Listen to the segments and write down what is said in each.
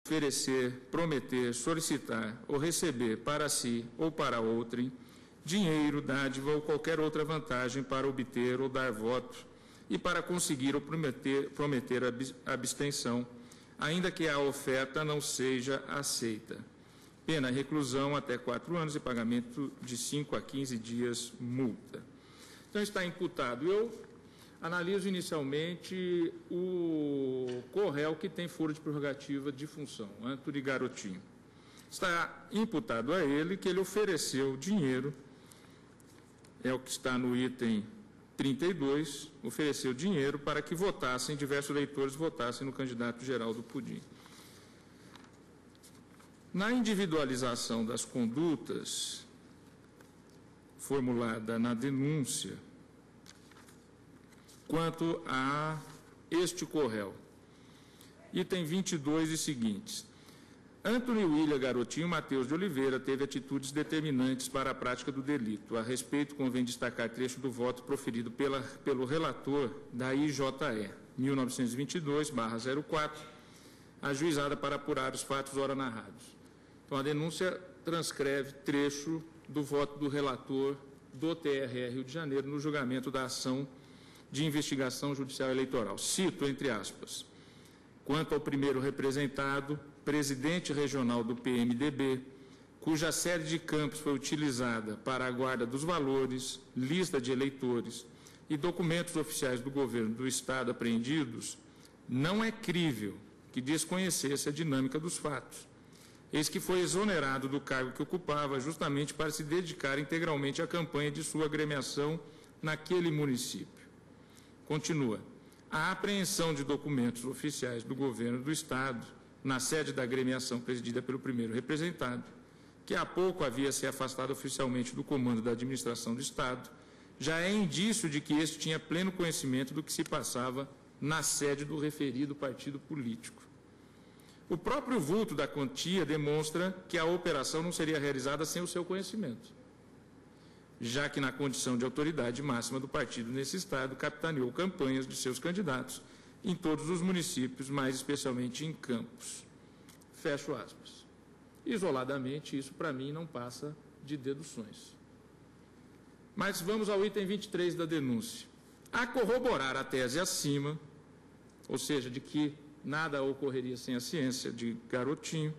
oferecer, prometer, solicitar ou receber para si ou para outrem dinheiro, dádiva ou qualquer outra vantagem para obter ou dar voto e para conseguir ou prometer abstenção, ainda que a oferta não seja aceita. Pena reclusão até 4 anos e pagamento de 5 a 15 dias multa. Então, está imputado. Eu analiso inicialmente o co-réu que tem foro de prerrogativa de função, Antony Garotinho. Está imputado a ele que ele ofereceu dinheiro, é o que está no item 32, ofereceu dinheiro para que votassem, diversos eleitores votassem no candidato Geraldo Pudim. Na individualização das condutas formulada na denúncia, quanto a este co-réu, item 22 e seguintes. Antony William Garotinho Mateus de Oliveira teve atitudes determinantes para a prática do delito. A respeito, convém destacar trecho do voto proferido pelo relator da IJE, 1922/04, ajuizada para apurar os fatos ora narrados. Então, a denúncia transcreve trecho do voto do relator do TRE Rio de Janeiro no julgamento da ação de investigação judicial eleitoral. Cito, entre aspas, quanto ao primeiro representado, presidente regional do PMDB, cuja série de campos foi utilizada para a guarda dos valores, lista de eleitores e documentos oficiais do governo do Estado apreendidos, não é crível que desconhecesse a dinâmica dos fatos. Eis que foi exonerado do cargo que ocupava justamente para se dedicar integralmente à campanha de sua agremiação naquele município. Continua. A apreensão de documentos oficiais do governo do Estado na sede da agremiação presidida pelo primeiro representado, que há pouco havia se afastado oficialmente do comando da administração do Estado, já é indício de que este tinha pleno conhecimento do que se passava na sede do referido partido político. O próprio vulto da quantia demonstra que a operação não seria realizada sem o seu conhecimento, já que, na condição de autoridade máxima do partido nesse Estado, capitaneou campanhas de seus candidatos em todos os municípios, mais especialmente em Campos. Fecho aspas. Isoladamente, isso, para mim, não passa de deduções. Mas vamos ao item 23 da denúncia. A corroborar a tese acima, ou seja, de que nada ocorreria sem a ciência de Garotinho,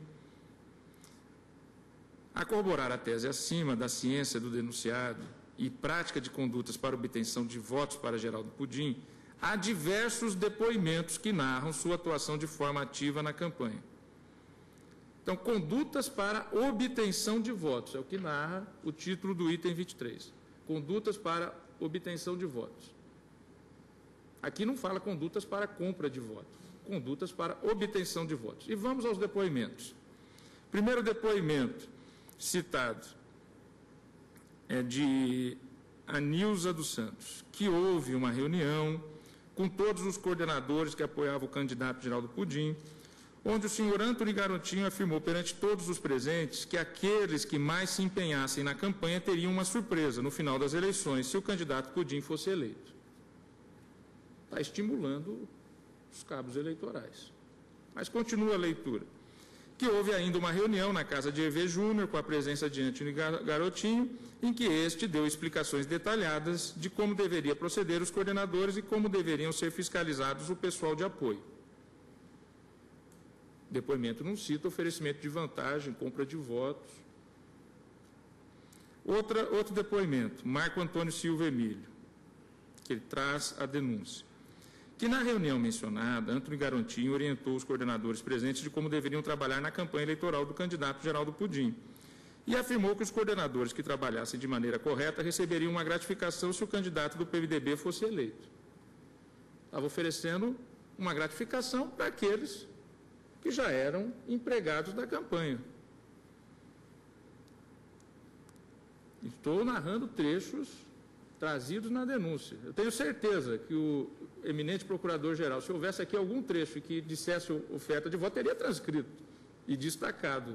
a corroborar a tese acima da ciência do denunciado e prática de condutas para obtenção de votos para Geraldo Pudim, há diversos depoimentos que narram sua atuação de forma ativa na campanha. Então, condutas para obtenção de votos, é o que narra o título do item 23. Condutas para obtenção de votos. Aqui não fala condutas para compra de votos, condutas para obtenção de votos. E vamos aos depoimentos. Primeiro depoimento citado é de Anilza dos Santos, que houve uma reunião com todos os coordenadores que apoiavam o candidato Geraldo Pudim, onde o senhor Antony Garotinho afirmou perante todos os presentes que aqueles que mais se empenhassem na campanha teriam uma surpresa no final das eleições, se o candidato Pudim fosse eleito. Está estimulando os cabos eleitorais. Mas continua a leitura. Que houve ainda uma reunião na casa de Hervé Júnior, com a presença de Antony Garotinho, em que este deu explicações detalhadas de como deveria proceder os coordenadores e como deveriam ser fiscalizados o pessoal de apoio. Depoimento não cita oferecimento de vantagem, compra de votos. Outro depoimento, Marco Antônio Silva Emílio, que ele traz a denúncia. Que na reunião mencionada, Antony Garotinho orientou os coordenadores presentes de como deveriam trabalhar na campanha eleitoral do candidato Geraldo Pudim e afirmou que os coordenadores que trabalhassem de maneira correta receberiam uma gratificação se o candidato do PMDB fosse eleito. Estava oferecendo uma gratificação para aqueles que já eram empregados da campanha. Estou narrando trechos trazidos na denúncia. Eu tenho certeza que o eminente procurador-geral, se houvesse aqui algum trecho que dissesse oferta de voto, teria transcrito e destacado.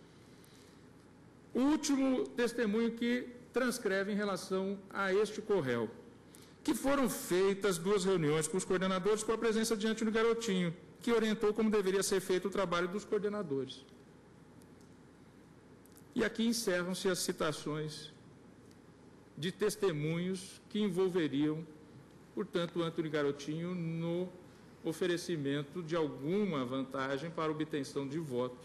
O último testemunho que transcreve em relação a este co-réu, que foram feitas 2 reuniões com os coordenadores com a presença de Antony Garotinho, que orientou como deveria ser feito o trabalho dos coordenadores. E aqui encerram-se as citações de testemunhos que envolveriam, portanto, o Antony Garotinho no oferecimento de alguma vantagem para obtenção de votos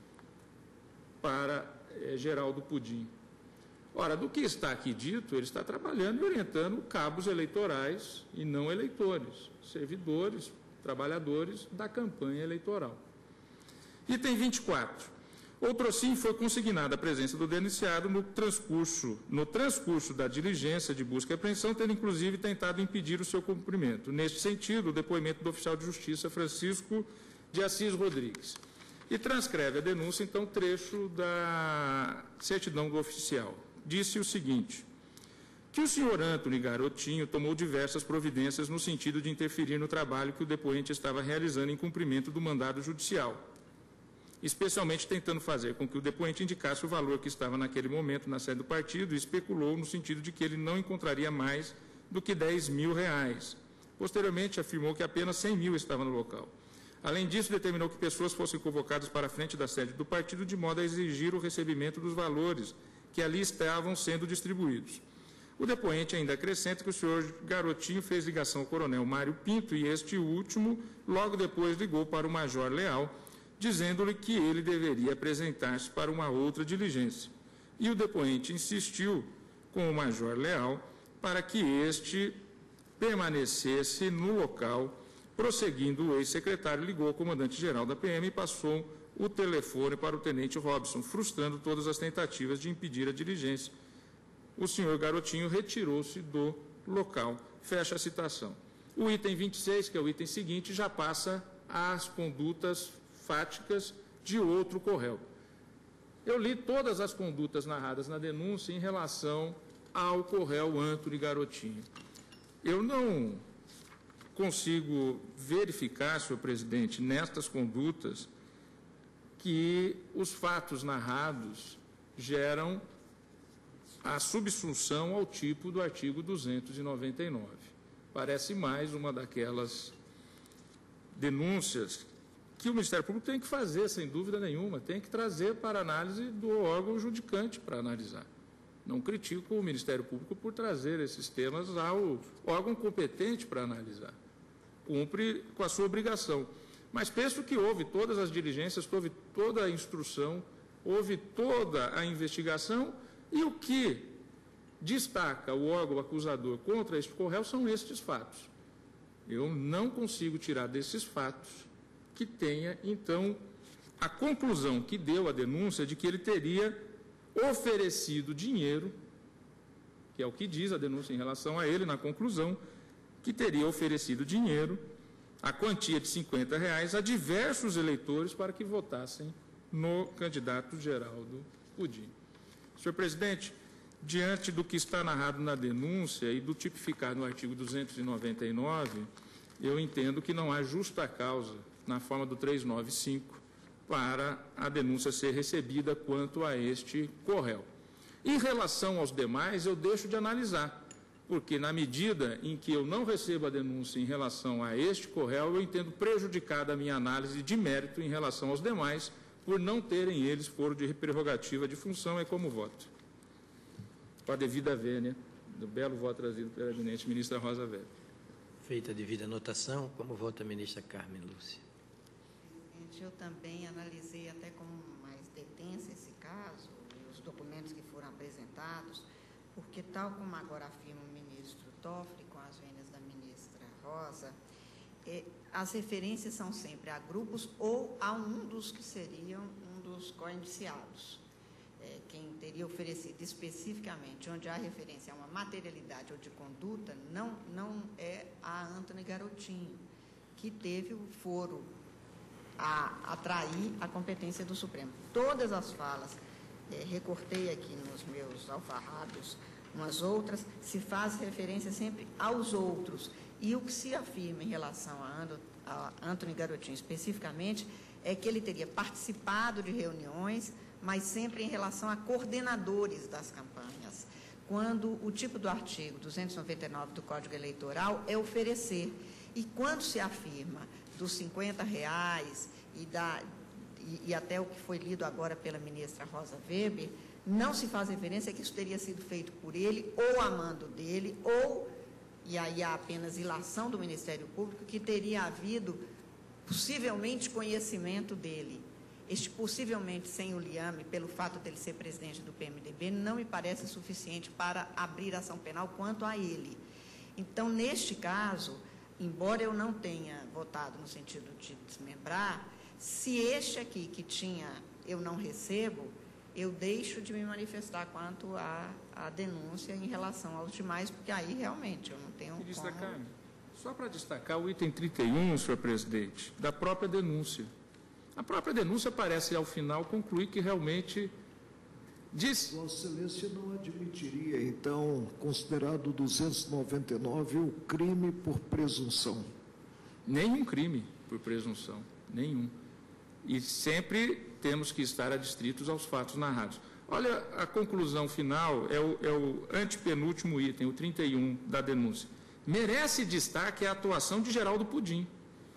para Geraldo Pudim. Ora, do que está aqui dito, ele está trabalhando e orientando cabos eleitorais e não eleitores, servidores, trabalhadores da campanha eleitoral. Item 24. Outrossim foi consignada a presença do denunciado no transcurso da diligência de busca e apreensão, tendo inclusive tentado impedir o seu cumprimento. Neste sentido, o depoimento do oficial de justiça Francisco de Assis Rodrigues. E transcreve a denúncia, então, trecho da certidão do oficial. Disse o seguinte: que o senhor Antony Garotinho tomou diversas providências no sentido de interferir no trabalho que o depoente estava realizando em cumprimento do mandado judicial, especialmente tentando fazer com que o depoente indicasse o valor que estava naquele momento na sede do partido e especulou no sentido de que ele não encontraria mais do que R$10.000. Posteriormente, afirmou que apenas 100 mil estava no local. Além disso, determinou que pessoas fossem convocadas para a frente da sede do partido de modo a exigir o recebimento dos valores que ali estavam sendo distribuídos. O depoente ainda acrescenta que o senhor Garotinho fez ligação ao coronel Mário Pinto e este último, logo depois, ligou para o major Leal, dizendo-lhe que ele deveria apresentar-se para uma outra diligência. E o depoente insistiu com o major Leal para que este permanecesse no local. Prosseguindo, o ex-secretário ligou ao comandante-geral da PM e passou o telefone para o tenente Robson, frustrando todas as tentativas de impedir a diligência. O senhor Garotinho retirou-se do local. Fecha a citação. O item 26, que é o item seguinte, já passa às condutas fáticas de outro Corréu. Eu li todas as condutas narradas na denúncia em relação ao Corréu Antony Garotinho. Eu não consigo verificar, senhor presidente, nestas condutas, que os fatos narrados geram a subsunção ao tipo do artigo 299. Parece mais uma daquelas denúncias que o Ministério Público tem que fazer, sem dúvida nenhuma, tem que trazer para análise do órgão judicante para analisar. Não critico o Ministério Público por trazer esses temas ao órgão competente para analisar. Cumpre com a sua obrigação. Mas penso que houve todas as diligências, houve toda a instrução, houve toda a investigação, e o que destaca o órgão acusador contra este Corréu são estes fatos. Eu não consigo tirar desses fatos que tenha, então, a conclusão que deu a denúncia de que ele teria oferecido dinheiro, que é o que diz a denúncia em relação a ele, na conclusão, que teria oferecido dinheiro, a quantia de R$50, a diversos eleitores para que votassem no candidato Geraldo Pudim. Senhor presidente, diante do que está narrado na denúncia e do tipificado no artigo 299, eu entendo que não há justa causa, na forma do 395, para a denúncia ser recebida quanto a este Corréu. Em relação aos demais, eu deixo de analisar, porque na medida em que eu não recebo a denúncia em relação a este Corréu, eu entendo prejudicada a minha análise de mérito em relação aos demais, por não terem eles foro de prerrogativa de função e como voto. Com a devida vênia do belo voto trazido pela eminente ministra Rosa Weber. Feita a devida anotação, como vota a ministra Carmen Lúcia? Presidente, eu também analisei até com mais detença esse caso, e os documentos que foram apresentados, porque, tal como agora afirma o ministro Toffoli, com as vênias da ministra Rosa, as referências são sempre a grupos ou a um dos que seriam um dos co-indiciados. Quem teria oferecido especificamente, onde há referência a uma materialidade ou de conduta, não é a Antony Garotinho, que teve o foro a atrair a competência do Supremo. Todas as falas, recortei aqui nos meus alfarrábios umas outras, se faz referência sempre aos outros. E o que se afirma em relação a Antony Garotinho especificamente é que ele teria participado de reuniões, mas sempre em relação a coordenadores das campanhas, quando o tipo do artigo 299 do Código Eleitoral é oferecer. E quando se afirma dos R$50 e até o que foi lido agora pela ministra Rosa Weber, não se faz referência que isso teria sido feito por ele, ou a mando dele, ou, e aí há apenas ilação do Ministério Público, que teria havido possivelmente conhecimento dele. Este possivelmente sem o liame, pelo fato dele ser presidente do PMDB, não me parece suficiente para abrir ação penal quanto a ele. Então, neste caso, embora eu não tenha votado no sentido de desmembrar, se este aqui que tinha eu não recebo, eu deixo de me manifestar quanto à denúncia em relação aos demais, porque aí realmente eu não tenho Ministra como... Carmen, só para destacar o item 31, senhor presidente, da própria denúncia. A própria denúncia parece, ao final, concluir que realmente diz... Vossa Excelência não admitiria, então, considerado 299, o crime por presunção? Nenhum crime por presunção, nenhum. E sempre temos que estar adstritos aos fatos narrados. Olha, a conclusão final é o antepenúltimo item, o 31 da denúncia. Merece destaque a atuação de Geraldo Pudim,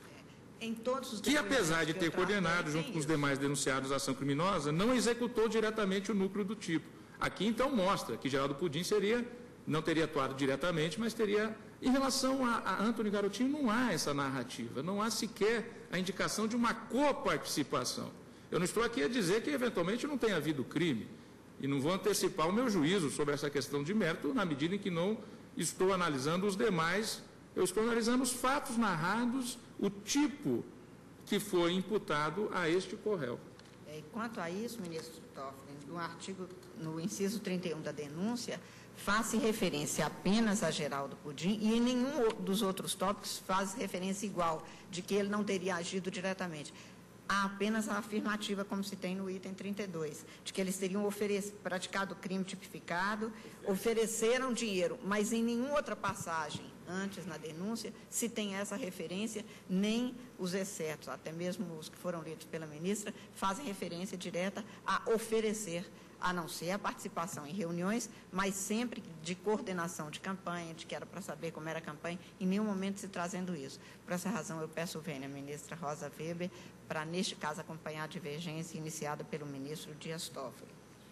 Em todos os que, apesar de ter coordenado, junto com os demais denunciados, a ação criminosa, não executou diretamente o núcleo do tipo. Aqui, então, mostra que Geraldo Pudim não teria atuado diretamente, mas teria... Em relação a Antony Garotinho, não há essa narrativa, não há sequer a indicação de uma coparticipação. Eu não estou aqui a dizer que, eventualmente, não tenha havido crime, e não vou antecipar o meu juízo sobre essa questão de mérito, na medida em que não estou analisando os demais, eu estou analisando os fatos narrados, o tipo que foi imputado a este corréu. Quanto a isso, ministro Toffoli, no inciso 31 da denúncia, faz referência apenas a Geraldo Pudim e em nenhum dos outros tópicos faz referência igual, de que ele não teria agido diretamente. Há apenas a afirmativa, como se tem no item 32, de que eles teriam praticado crime tipificado, ofereceram dinheiro, mas em nenhuma outra passagem antes na denúncia se tem essa referência, nem os excetos, até mesmo os que foram lidos pela ministra, fazem referência direta a oferecer, a não ser a participação em reuniões, mas sempre de coordenação de campanha, de que era para saber como era a campanha, em nenhum momento se trazendo isso. Por essa razão, eu peço vênia à ministra Rosa Weber para, neste caso, acompanhar a divergência iniciada pelo ministro Dias Toffoli.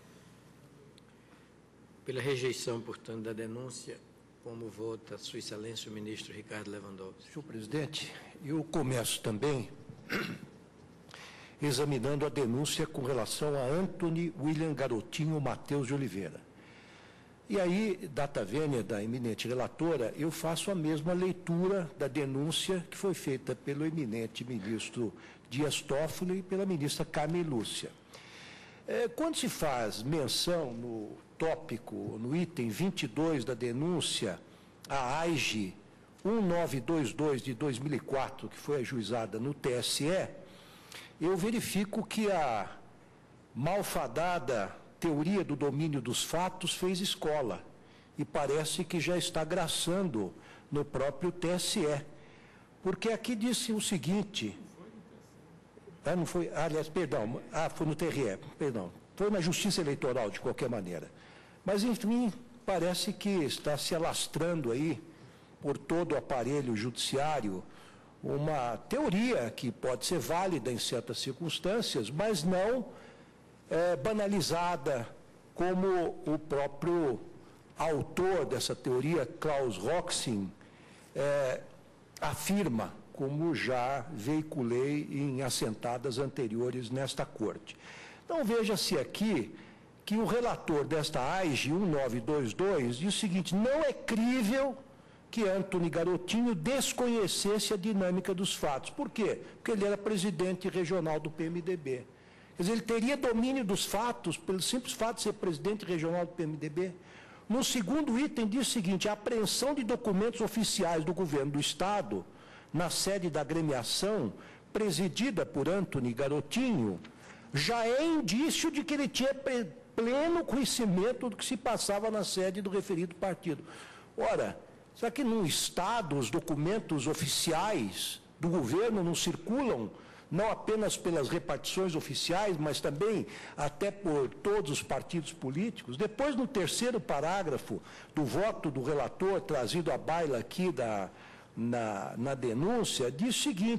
Pela rejeição, portanto, da denúncia, como vota Sua Excelência o ministro Ricardo Lewandowski? Senhor presidente, eu começo também examinando a denúncia com relação a Antony William Garotinho Mateus de Oliveira. E aí, data vênia da eminente relatora, eu faço a mesma leitura da denúncia que foi feita pelo eminente ministro Dias Toffoli e pela ministra Carmen Lúcia. Quando se faz menção no tópico, no item 22 da denúncia, a AIGE 1922 de 2004, que foi ajuizada no TSE, eu verifico que a malfadada teoria do domínio dos fatos fez escola e parece que já está graçando no próprio TSE. Porque aqui disse o seguinte... não foi, aliás, perdão, foi no TRE, perdão, foi na Justiça Eleitoral, de qualquer maneira. Mas, enfim, parece que está se alastrando aí, por todo o aparelho judiciário, uma teoria que pode ser válida em certas circunstâncias, mas não banalizada, como o próprio autor dessa teoria, Klaus Roxin, afirma, como já veiculei em assentadas anteriores nesta Corte. Então, veja-se aqui que o relator desta AIGE 1922 diz o seguinte: não é crível que Antony Garotinho desconhecesse a dinâmica dos fatos. Por quê? Porque ele era presidente regional do PMDB. Quer dizer, ele teria domínio dos fatos pelo simples fato de ser presidente regional do PMDB. No segundo item diz o seguinte: a apreensão de documentos oficiais do governo do Estado na sede da agremiação, presidida por Antony Garotinho, já é indício de que ele tinha pleno conhecimento do que se passava na sede do referido partido. Ora, será que no Estado os documentos oficiais do governo não circulam, não apenas pelas repartições oficiais, mas também até por todos os partidos políticos? Depois, no terceiro parágrafo do voto do relator, trazido à baila aqui na denúncia, diz o seguinte: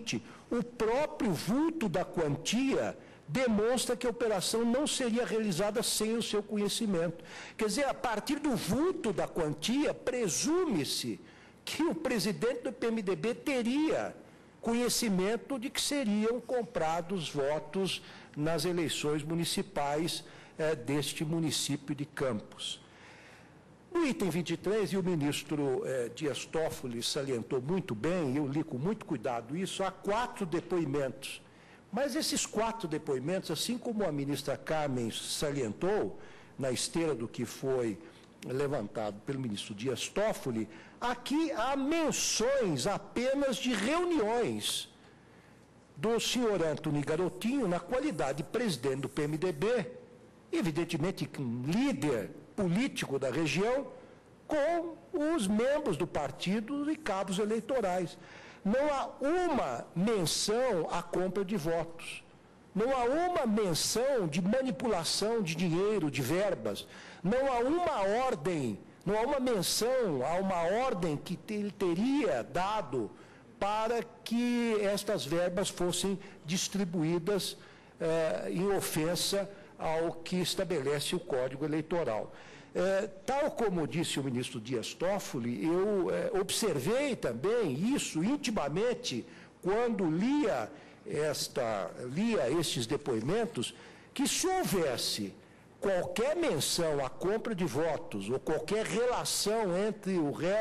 O próprio vulto da quantia demonstra que a operação não seria realizada sem o seu conhecimento. Quer dizer, a partir do vulto da quantia, presume-se que o presidente do PMDB teria conhecimento de que seriam comprados votos nas eleições municipais deste município de Campos. No item 23, e o ministro Dias Toffoli salientou muito bem, eu li com muito cuidado isso, há 4 depoimentos. Mas esses 4 depoimentos, assim como a ministra Carmen salientou, na esteira do que foi levantado pelo ministro Dias Toffoli, aqui há menções apenas de reuniões do senhor Antony Garotinho, na qualidade de presidente do PMDB, evidentemente líder político da região, com os membros do partido e cabos eleitorais. Não há uma menção à compra de votos. Não há uma menção de manipulação de dinheiro, de verbas. Não há uma ordem, não há uma menção a uma ordem que ele teria dado para que estas verbas fossem distribuídas em ofensa ao que estabelece o Código Eleitoral. Tal como disse o ministro Dias Toffoli, eu observei também isso intimamente quando lia estes depoimentos, que se houvesse qualquer menção à compra de votos ou qualquer relação entre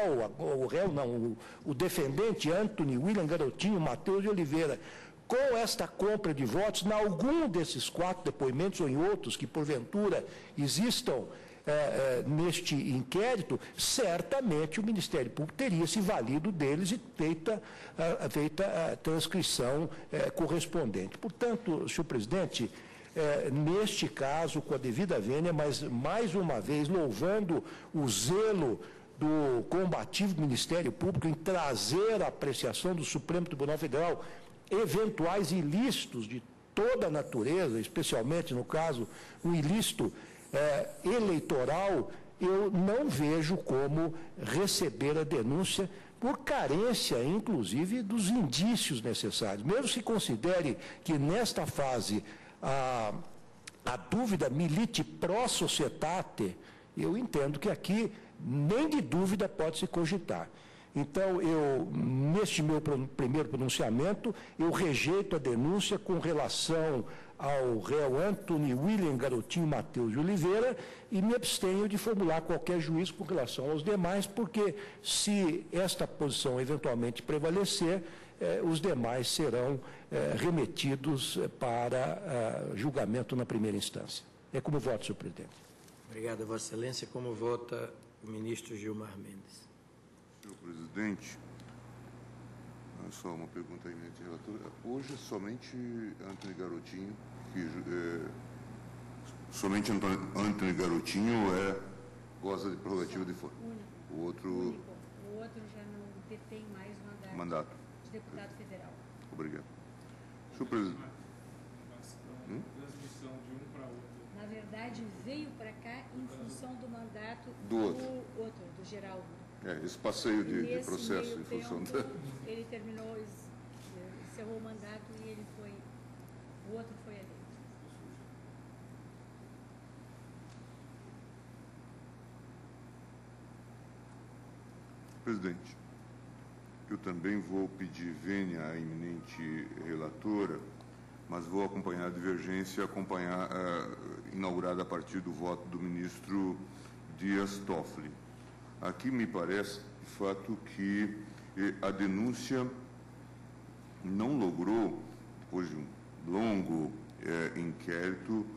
o defendente Antony William Garotinho Matheus de Oliveira com esta compra de votos, em algum desses 4 depoimentos ou em outros que porventura existam neste inquérito, certamente o Ministério Público teria se valido deles e feita a transcrição correspondente. Portanto, senhor presidente, neste caso, com a devida vênia, mas mais uma vez louvando o zelo do combativo Ministério Público em trazer a apreciação do Supremo Tribunal Federal eventuais ilícitos de toda a natureza, especialmente no caso o ilícito eleitoral, eu não vejo como receber a denúncia por carência, inclusive, dos indícios necessários. Mesmo se considere que, nesta fase, a dúvida milite pró societate, eu entendo que aqui nem de dúvida pode se cogitar. Então, neste meu primeiro pronunciamento, eu rejeito a denúncia com relação ao réu Antony William Garotinho Matheus de Oliveira e me abstenho de formular qualquer juízo com relação aos demais, porque se esta posição eventualmente prevalecer, os demais serão remetidos para julgamento na primeira instância. É como voto, senhor presidente. Obrigado, Vossa Excelência. Como vota o ministro Gilmar Mendes? Senhor presidente, só uma pergunta aí, eminente relator. Hoje, somente Antony Garotinho, somente Antony Garotinho goza de prerrogativa de foro. O outro já não detém mais mandato de deputado federal. Obrigado. Senhor presidente. Transmissão de um para outro. Na verdade, veio para cá em função do mandato do outro, do Geraldo. Esse passeio de processo em função tempo, da... Ele terminou, encerrou o mandato e o outro foi eleito. Presidente, eu também vou pedir vênia à eminente relatora, mas vou acompanhar a divergência, inaugurada a partir do voto do ministro Dias Toffoli. Aqui me parece, de fato, que a denúncia não logrou, depois de um longo inquérito,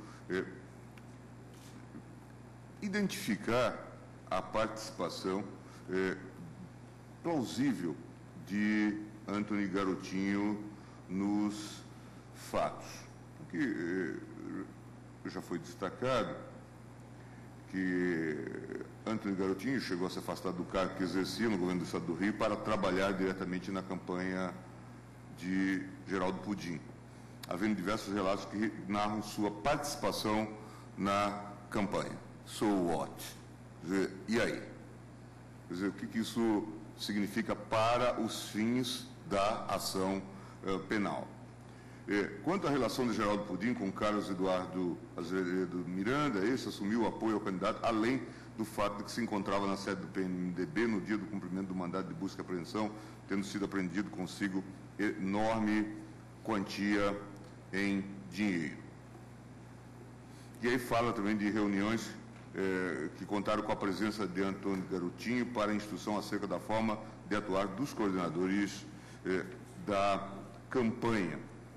identificar a participação plausível de Antony Garotinho nos fatos. Porque já foi destacado que Antony Garotinho chegou a se afastar do cargo que exercia no governo do Estado do Rio para trabalhar diretamente na campanha de Geraldo Pudim, havendo diversos relatos que narram sua participação na campanha. So what? E aí? Quer dizer, o que isso significa para os fins da ação Penal. Quanto à relação de Geraldo Pudim com Carlos Eduardo Azevedo Miranda, esse assumiu o apoio ao candidato, além do fato de que se encontrava na sede do PMDB no dia do cumprimento do mandato de busca e apreensão, tendo sido apreendido consigo enorme quantia em dinheiro. E aí fala também de reuniões que contaram com a presença de Antônio Garotinho para a instrução acerca da forma de atuar dos coordenadores da campanha.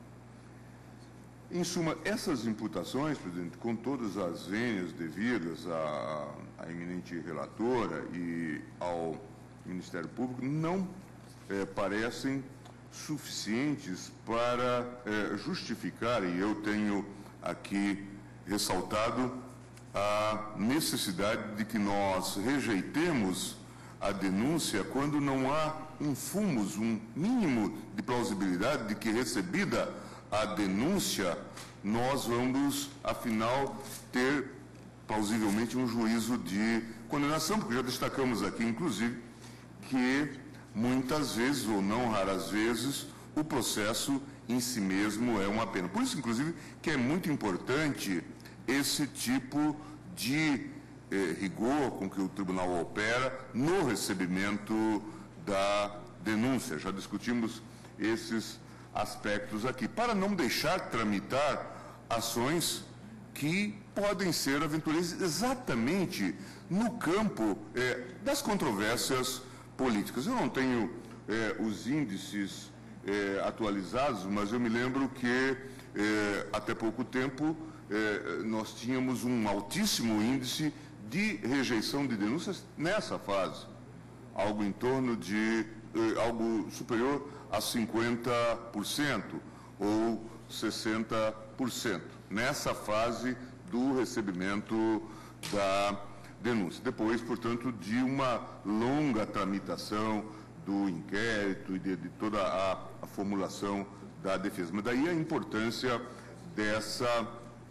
Em suma, essas imputações, presidente, com todas as vênias devidas à eminente relatora e ao Ministério Público, não parecem suficientes para justificar, e eu tenho aqui ressaltado a necessidade de que nós rejeitemos a denúncia quando não há um fumus, um mínimo de plausibilidade de que, recebida a denúncia, nós vamos, afinal, ter plausivelmente um juízo de condenação, porque já destacamos aqui, inclusive, que muitas vezes, ou não raras vezes, o processo em si mesmo é uma pena. Por isso, inclusive, que é muito importante esse tipo de rigor com que o tribunal opera no recebimento da denúncia. Já discutimos esses aspectos aqui, para não deixar tramitar ações que podem ser aventureiras exatamente no campo das controvérsias políticas. Eu não tenho os índices atualizados, mas eu me lembro que até pouco tempo nós tínhamos um altíssimo índice de rejeição de denúncias nessa fase, algo em torno de algo superior a 50% ou 60%, nessa fase do recebimento da denúncia. Depois, portanto, de uma longa tramitação do inquérito e de toda a formulação da defesa. Mas daí a importância dessa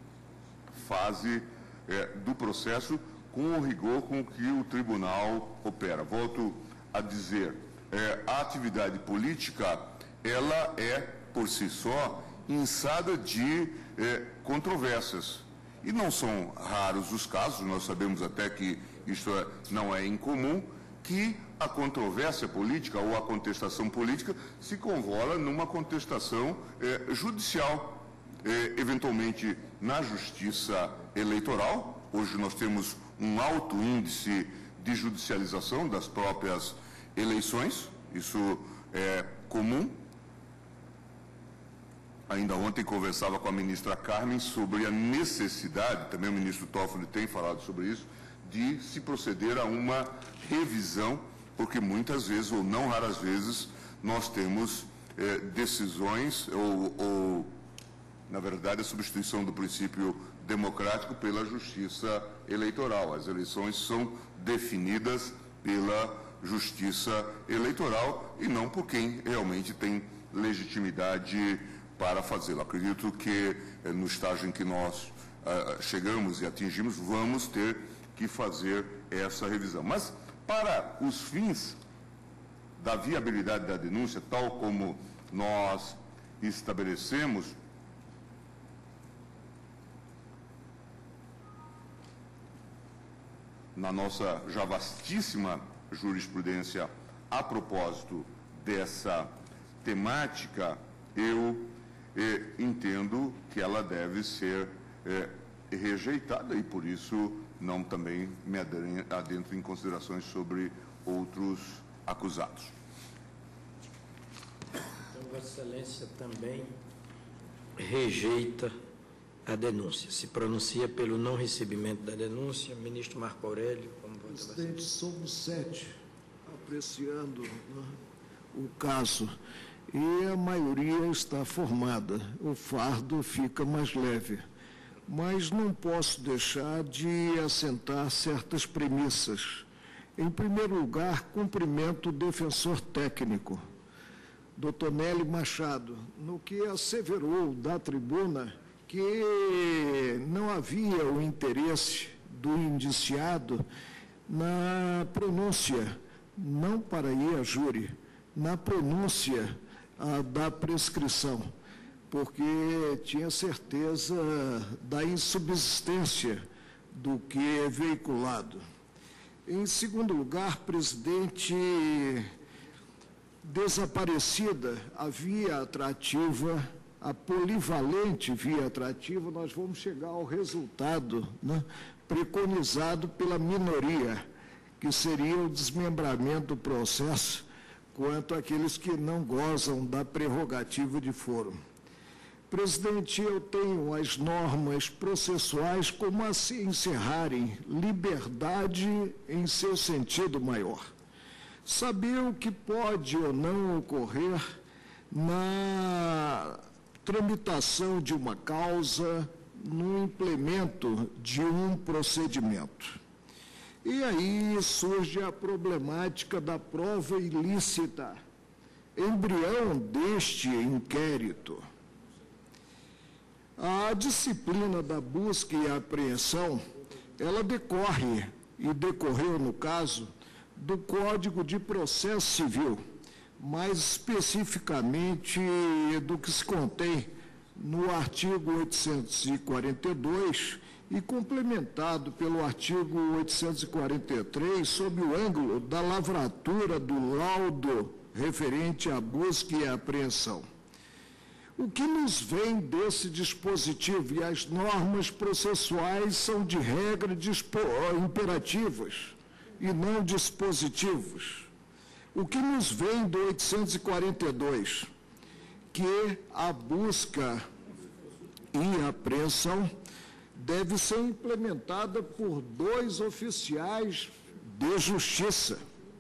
fase do processo com o rigor com que o tribunal opera. Volto a dizer, a atividade política, ela é, por si só, inçada de controvérsias. E não são raros os casos, nós sabemos até que isso não é incomum, que a controvérsia política ou a contestação política se convola numa contestação judicial, eventualmente na justiça eleitoral. Hoje nós temos um alto índice de judicialização das próprias eleições, isso é comum. Ainda ontem conversava com a ministra Carmen sobre a necessidade, também o ministro Toffoli tem falado sobre isso, de se proceder a uma revisão, porque muitas vezes, ou não raras vezes, nós temos decisões, ou, na verdade, a substituição do princípio democrático pela justiça eleitoral. As eleições são definidas pela justiça eleitoral e não por quem realmente tem legitimidade para fazê-lo. Acredito que no estágio em que nós chegamos e atingimos, vamos ter que fazer essa revisão. Mas, para os fins da viabilidade da denúncia, tal como nós estabelecemos, na nossa já vastíssima jurisprudência a propósito dessa temática, eu entendo que ela deve ser rejeitada e, por isso, não também me adentro em considerações sobre outros acusados. Então, Vossa Excelência também rejeita a denúncia. Se pronuncia pelo não recebimento da denúncia. Ministro Marco Aurélio, como vota? Presidente, somos 7 apreciando o caso e a maioria está formada. O fardo fica mais leve. Mas não posso deixar de assentar certas premissas. Em primeiro lugar, cumprimento o defensor técnico, Dr. Nélio Machado, no que asseverou da tribuna que não havia o interesse do indiciado na pronúncia, não para ir a júri, na pronúncia da prescrição, porque tinha certeza da insubsistência do que é veiculado. Em segundo lugar, presidente, desaparecida a via atrativa, a polivalente via atrativa, nós vamos chegar ao resultado, né, preconizado pela minoria, que seria o desmembramento do processo quanto àqueles que não gozam da prerrogativa de foro. Presidente, eu tenho as normas processuais como a se encerrarem liberdade em seu sentido maior. Saber o que pode ou não ocorrer na tramitação de uma causa, no implemento de um procedimento. E aí surge a problemática da prova ilícita, embrião deste inquérito. A disciplina da busca e apreensão, ela decorre, e decorreu no caso, do Código de Processo Civil, mais especificamente do que se contém no artigo 842 e complementado pelo artigo 843, sob o ângulo da lavratura do laudo referente à busca e apreensão. O que nos vem desse dispositivo e as normas processuais são de regra imperativas e não dispositivos. O que nos vem do 842, que a busca e apreensão deve ser implementada por 2 oficiais de justiça.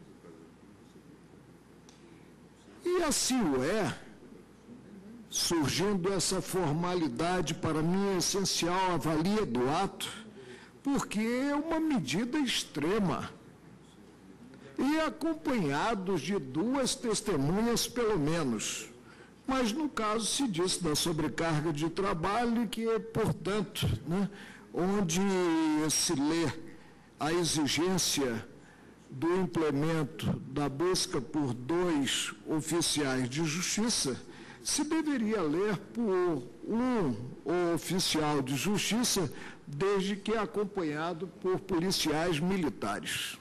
E assim o é, surgindo essa formalidade, para mim, essencial, avalia do ato, porque é uma medida extrema, e acompanhados de 2 testemunhas, pelo menos. Mas, no caso, se diz da sobrecarga de trabalho, que, portanto, né, onde se lê a exigência do implemento da busca por 2 oficiais de justiça, se deveria ler por um oficial de justiça, desde que acompanhado por policiais militares.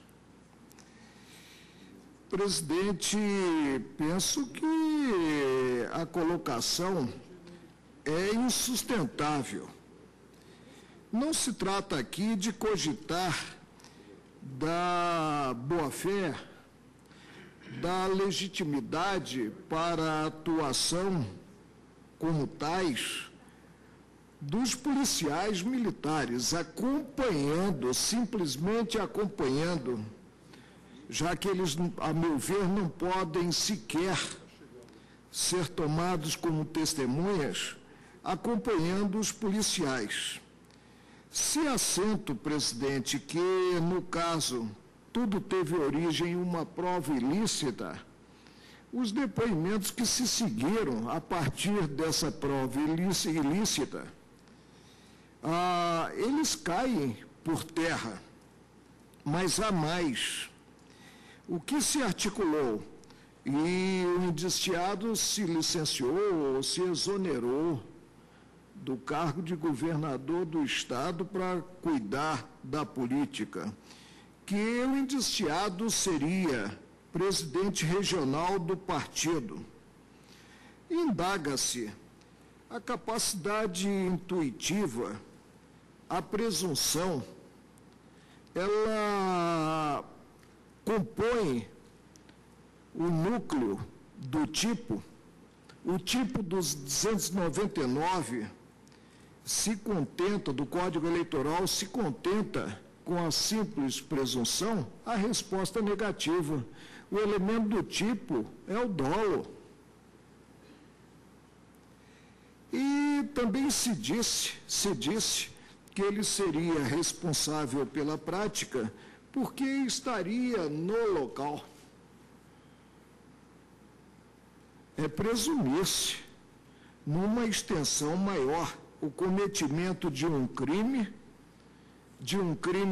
Presidente, penso que a colocação é insustentável. Não se trata aqui de cogitar da boa-fé, da legitimidade para a atuação como tais dos policiais militares, acompanhando, simplesmente acompanhando, já que eles, a meu ver, não podem sequer ser tomados como testemunhas, acompanhando os policiais. Se assento, presidente, que, no caso, tudo teve origem em uma prova ilícita, os depoimentos que se seguiram a partir dessa prova ilícita, eles caem por terra, mas há mais. O que se articulou e o indiciado se licenciou ou se exonerou do cargo de governador do Estado para cuidar da política, que o indiciado seria presidente regional do partido. Indaga-se a capacidade intuitiva, a presunção, ela compõe o núcleo do tipo, o tipo dos 299 se contenta, do Código Eleitoral, se contenta com a simples presunção, a resposta negativa. O elemento do tipo é o dolo. E também se disse que ele seria responsável pela prática porque estaria no local. É presumir-se, numa extensão maior, o cometimento de um crime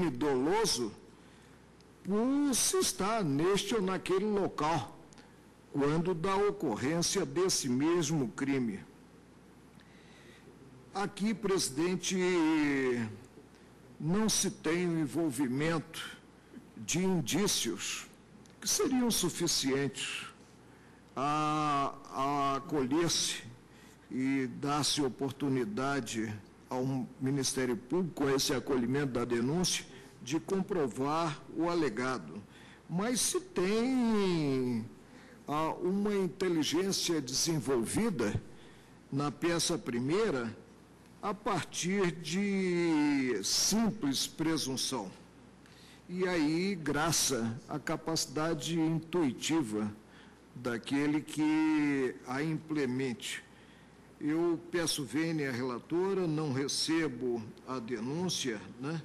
doloso, por se estar neste ou naquele local, quando da ocorrência desse mesmo crime. Aqui, presidente, não se tem o envolvimento de indícios que seriam suficientes a acolher-se e dar-se oportunidade ao Ministério Público, a esse acolhimento da denúncia, de comprovar o alegado. Mas se tem uma inteligência desenvolvida na peça primeira, a partir de simples presunção. E aí, graças à capacidade intuitiva daquele que a implemente. Eu peço vênia à relatora, não recebo a denúncia, né?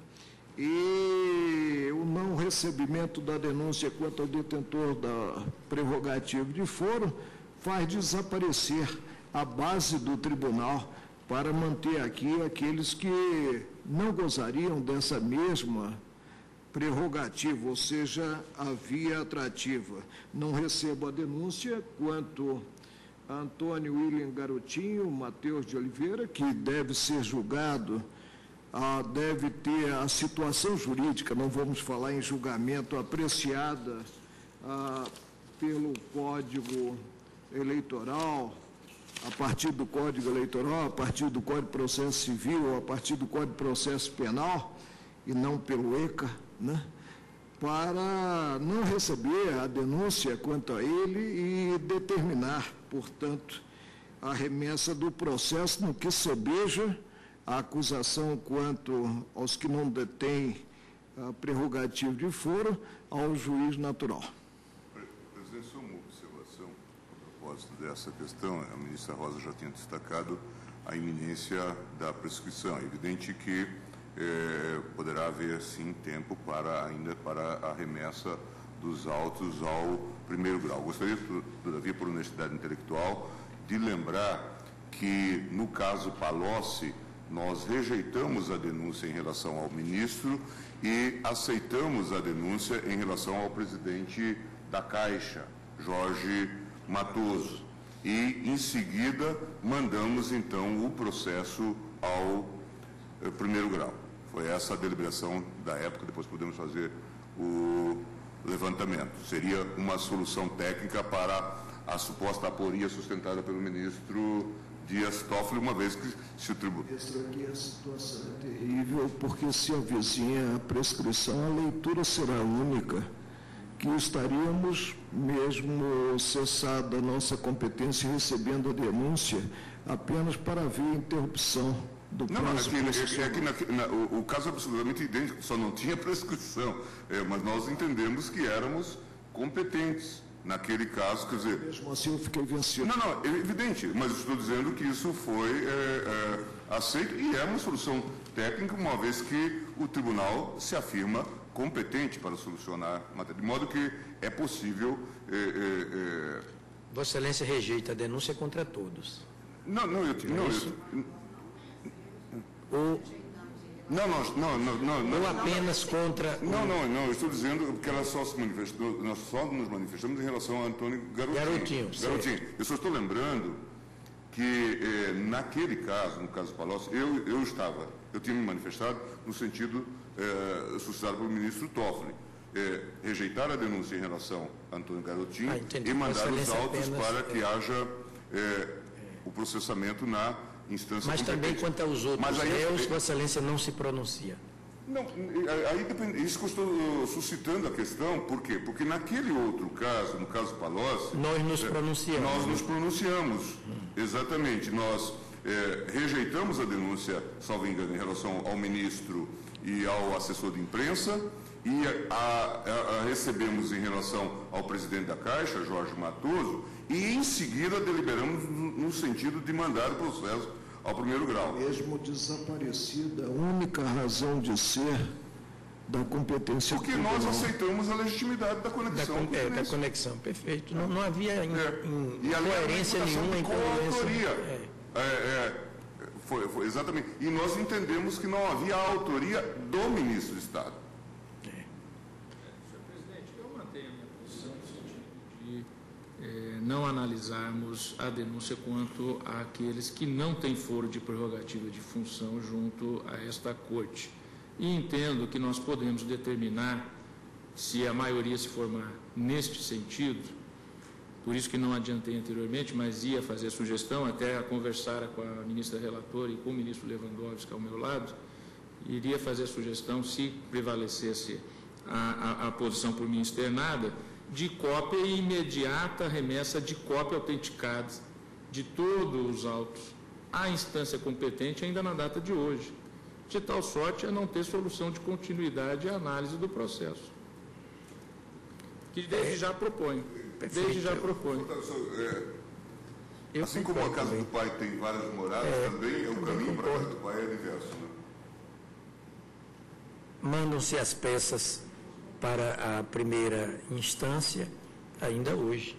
E o não recebimento da denúncia quanto ao detentor da prerrogativa de foro faz desaparecer a base do tribunal para manter aqui aqueles que não gozariam dessa mesma prerrogativa, ou seja, a via atrativa. Não recebo a denúncia quanto a Antônio William Garotinho, Matheus de Oliveira, que deve ser julgado, deve ter a situação jurídica, não vamos falar em julgamento, apreciada pelo Código Eleitoral, a partir do Código Eleitoral, a partir do Código de Processo Civil, a partir do Código de Processo Penal, e não pelo ECA, né? Para não receber a denúncia quanto a ele e determinar, portanto, a remessa do processo no que sobeja a acusação quanto aos que não detêm a prerrogativa de foro ao juiz natural. Presidente, só uma observação a propósito dessa questão. A ministra Rosa já tinha destacado a iminência da prescrição. É evidente que poderá haver, sim, tempo ainda para a remessa dos autos ao primeiro grau. Gostaria, todavia, por honestidade intelectual, de lembrar que, no caso Palocci, nós rejeitamos a denúncia em relação ao ministro e aceitamos a denúncia em relação ao presidente da Caixa, Jorge Matoso. E, em seguida, mandamos, então, o processo ao primeiro grau. Foi essa a deliberação da época, depois podemos fazer o levantamento. Seria uma solução técnica para a suposta aporia sustentada pelo ministro Dias Toffoli, uma vez que se o tribunal... Aqui a situação é terrível, porque se avizinha a prescrição, a leitura será única, que estaríamos, mesmo cessada a nossa competência, recebendo a denúncia apenas para haver interrupção do prazo. O caso é absolutamente idêntico, só não tinha prescrição, mas nós entendemos que éramos competentes naquele caso, quer dizer... Mesmo assim eu fiquei vencido. Não, é evidente, mas estou dizendo que isso foi aceito e é uma solução técnica, uma vez que o tribunal se afirma competente para solucionar a matéria, de modo que é possível... Vossa Excelência rejeita a denúncia contra todos. Ou apenas contra... Não, eu estou dizendo que ela só se manifestou, nós só nos manifestamos em relação a Antônio Garotinho. Eu só estou lembrando que naquele caso, no caso Palocci, eu tinha me manifestado no sentido suscitado pelo ministro Toffoli, rejeitar a denúncia em relação a Antônio Garotinho e mandar os autos para que haja o processamento na instância mas competente. Também quanto aos outros réus, Vossa Excelência não se pronuncia. Não, aí depende, isso que eu estou suscitando a questão, por quê? Porque naquele outro caso, no caso Palocci... Nós nos pronunciamos. Nós nos pronunciamos, exatamente. Nós rejeitamos a denúncia, salvo engano, em relação ao ministro e ao assessor de imprensa, e recebemos em relação ao presidente da Caixa, Jorge Matoso, e em seguida deliberamos no sentido de mandar o processo ao primeiro grau. Mesmo desaparecida, a única razão de ser da competência porque nós aceitamos a legitimidade da conexão. Da conexão, perfeito. Não havia incoerência nenhuma em coautoria. Foi exatamente. E nós entendemos que não havia a autoria do ministro de Estado. Senhor presidente, eu mantenho a minha posição no sentido de não analisarmos a denúncia quanto àqueles que não têm foro de prerrogativa de função junto a esta Corte. E entendo que nós podemos determinar, se a maioria se formar neste sentido, por isso que não adiantei anteriormente, mas ia fazer a sugestão, até a conversar com a ministra relatora e com o ministro Lewandowski ao meu lado, iria fazer a sugestão, se prevalecesse a posição por mim externada, de cópia e imediata remessa de cópia autenticada de todos os autos à instância competente ainda na data de hoje, de tal sorte a não ter solução de continuidade e análise do processo, que desde já proponho. Desde já proponho. Assim como a casa do pai tem várias moradas, também o caminho para a casa do pai é diverso, né? Mandam-se as peças para a primeira instância ainda hoje.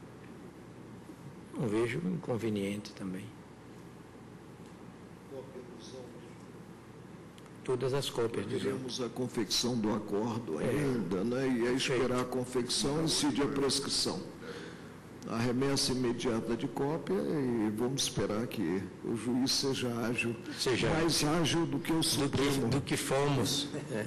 Não vejo inconveniente também. Todas as cópias. Teremos a confecção do acordo ainda, né? E é esperar a confecção e decidir a prescrição. A remessa imediata de cópia e vamos esperar que o juiz seja ágil, mais ágil do que o Supremo. Do que fomos.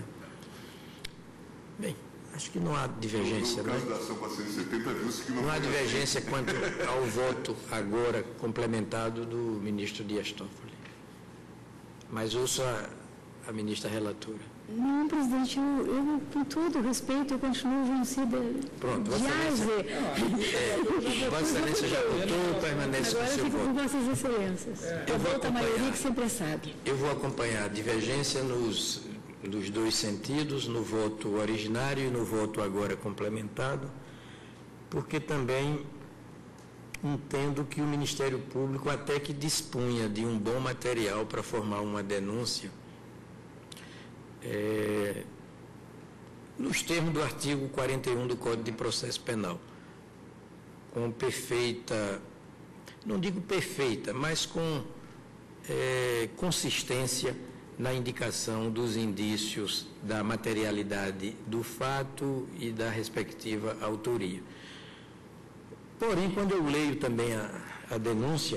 Bem, acho que não há divergência. No caso da ação 470, viu-se que não há divergência quanto ao voto agora complementado do ministro Dias Toffoli. Mas ouço a ministra relatora. Não, presidente, eu com todo respeito, eu continuo vencida. Pronto, Vossa Excelência já votou, permanece com seu voto. Agora fico com Vossas Excelências. Eu voto a maioria que sempre sabe. Eu vou acompanhar a divergência nos dois sentidos, no voto originário e no voto agora complementado, porque também entendo que o Ministério Público, até que dispunha de um bom material para formar uma denúncia, nos termos do artigo 41 do Código de Processo Penal, com perfeita, não digo perfeita, mas com consistência na indicação dos indícios da materialidade do fato e da respectiva autoria. Porém, quando eu leio também a denúncia,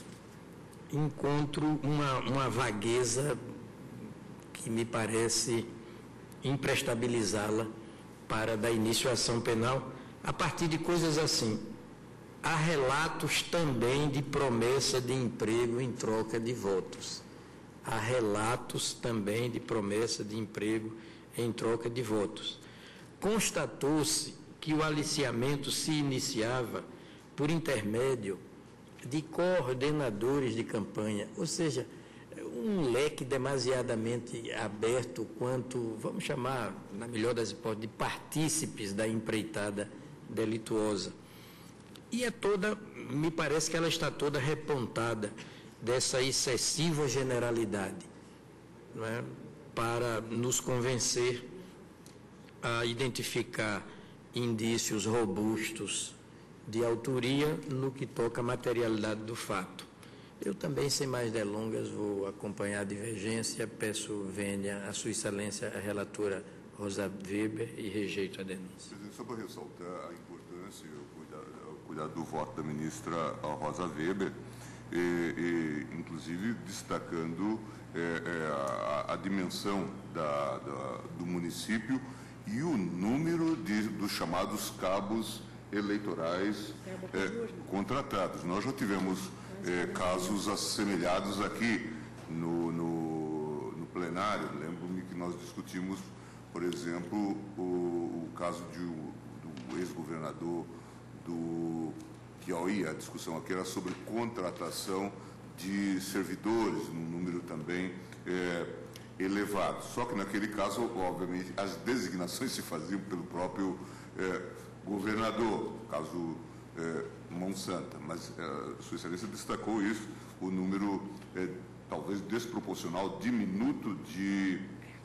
encontro uma vagueza que me parece imprestabilizá-la para dar início à ação penal, a partir de coisas assim. Há relatos também de promessa de emprego em troca de votos. Há relatos também de promessa de emprego em troca de votos. Constatou-se que o aliciamento se iniciava por intermédio de coordenadores de campanha, ou seja, um leque demasiadamente aberto quanto, vamos chamar, na melhor das hipóteses, de partícipes da empreitada delituosa. E me parece que ela está toda repontada dessa excessiva generalidade, não é? Para nos convencer a identificar indícios robustos de autoria no que toca à materialidade do fato. Eu também, sem mais delongas, vou acompanhar a divergência, peço vênia a Sua Excelência, a relatora Rosa Weber, e rejeito a denúncia. Presidente, só para ressaltar a importância e o cuidado do voto da ministra Rosa Weber, inclusive destacando a dimensão do município e o número dos chamados cabos eleitorais contratados. Nós já tivemos casos assemelhados aqui no plenário. Lembro-me que nós discutimos, por exemplo, o caso do ex-governador do Piauí. A discussão aqui era sobre contratação de servidores, num número também elevado. Só que naquele caso, obviamente, as designações se faziam pelo próprio governador, caso Monsanta, mas Sua Excelência destacou isso, o número talvez desproporcional, diminuto de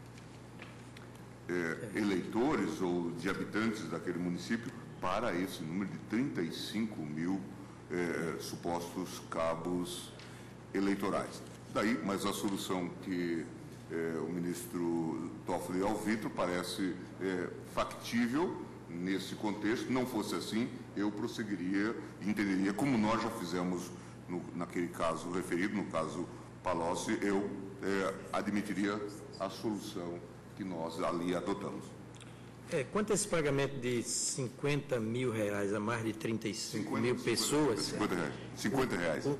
eleitores ou de habitantes daquele município para esse número de 35 mil supostos cabos eleitorais. Daí, mas a solução que o ministro Toffoli ao Vitro parece factível, nesse contexto. Não fosse assim, eu prosseguiria, entenderia, como nós já fizemos naquele caso referido, no caso Palocci, eu admitiria a solução que nós ali adotamos. Quanto a esse pagamento de R$50 mil a mais de 35 mil pessoas... R$50.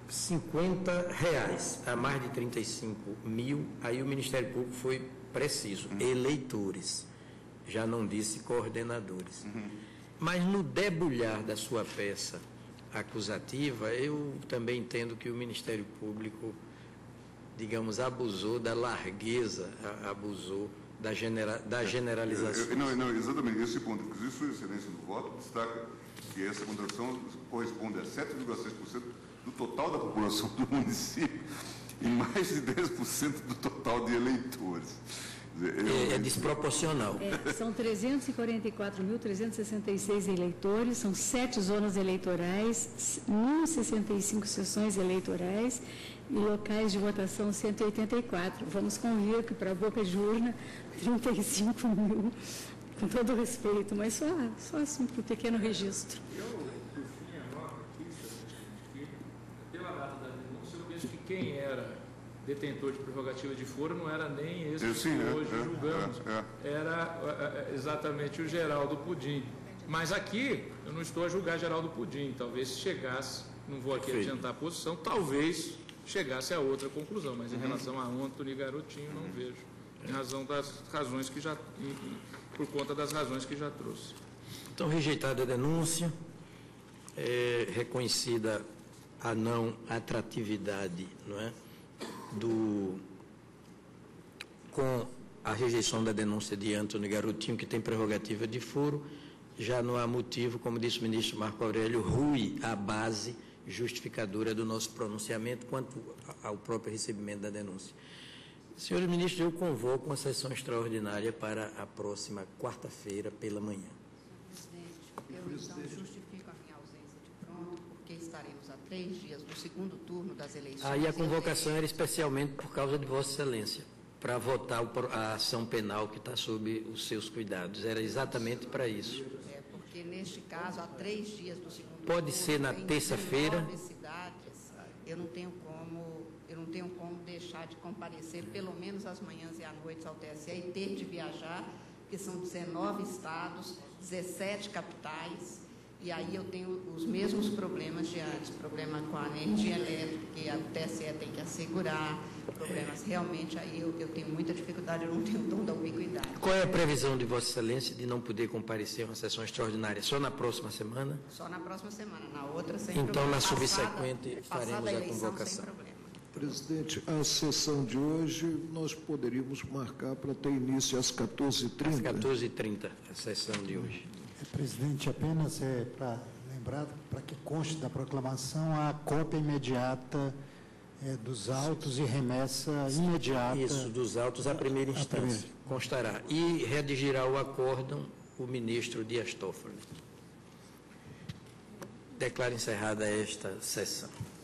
R$50 a mais de 35 mil, aí o Ministério Público foi preciso, eleitores, já não disse coordenadores. Mas no debulhar da sua peça acusativa, eu também entendo que o Ministério Público, digamos, abusou da largueza, abusou da generalização. Não, exatamente, esse ponto. Inclusive, Sua Excelência no voto destaca que essa contratação corresponde a 7,6% do total da população do município e mais de 10% do total de eleitores. É desproporcional. São 344.366 eleitores, são 7 zonas eleitorais, 1.065 sessões eleitorais e locais de votação 184. Vamos convir que para a boca de urna, 35 mil, com todo respeito, mas só assim para o pequeno registro. Por fim, anoto aqui, que pela data da denúncia, eu vejo que quem era detentor de prerrogativa de foro não era nem esse que hoje julgamos, era exatamente o Geraldo Pudim. Mas aqui, eu não estou a julgar Geraldo Pudim, talvez se chegasse, não vou aqui adiantar a posição, talvez chegasse a outra conclusão, mas em relação a Antony Garotinho, não vejo, por conta das razões que já trouxe. Então, rejeitada a denúncia, reconhecida a não atratividade, não é? Com a rejeição da denúncia de Antony Garotinho, que tem prerrogativa de foro, já não há motivo, como disse o ministro Marco Aurélio, rui a base justificadora do nosso pronunciamento quanto ao próprio recebimento da denúncia. Senhores ministros, eu convoco uma sessão extraordinária para a próxima quarta-feira pela manhã. Presidente, eu então justifico a minha ausência de pronto, porque estaremos a 3 dias do segundo turno das eleições. Aí a convocação era especialmente por causa de Vossa Excelência, para votar a ação penal que está sob os seus cuidados. Era exatamente para isso. Porque neste caso, há 3 dias do segundo turno... Pode ser na terça-feira. Em 19 cidades, eu não tenho como deixar de comparecer, pelo menos às manhãs e à noite ao TSE, e ter de viajar, que são 19 estados, 17 capitais, e aí eu tenho os mesmos problemas de antes, problema com a energia elétrica, que a TSE tem que assegurar, problemas realmente, aí eu tenho muita dificuldade, eu não tenho o dom da ubiquidade. Qual é a previsão de Vossa Excelência de não poder comparecer a uma sessão extraordinária? Só na próxima semana? Só na próxima semana, na outra sem então, problema. Na subsequente, faremos a convocação. Presidente, a sessão de hoje nós poderíamos marcar para ter início às 14h30. Às 14h30, a sessão de hoje. Presidente, apenas para lembrar, para que conste da proclamação, a cópia imediata dos autos e remessa imediata. Isso, dos autos à primeira instância. Constará. E redigirá o acórdão o ministro Dias Toffoli. Declaro encerrada esta sessão.